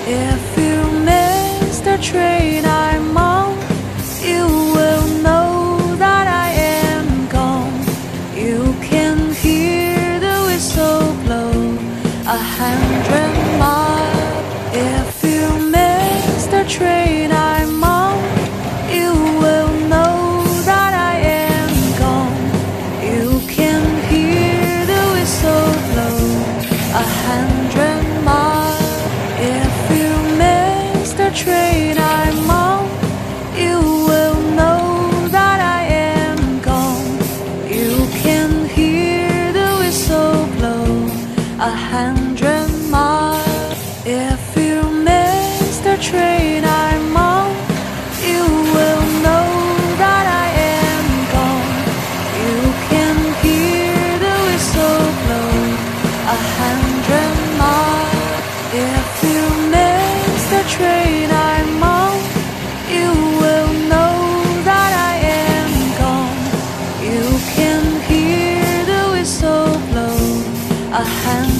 If you miss the train I'm on, you will know that I am gone. You can hear the whistle blow 100 miles. If you miss the train I'm on, you will know that I am gone. You can hear the whistle blow 100 miles. If you miss the train I'm on, you will know that I am gone. You can hear the whistle blow 100 miles. If you miss the train I'm on, you will know that I am gone. You can hear the whistle blow 100 miles. If you miss the train I'm on, you will know that I am gone. You can hear the whistle blow 100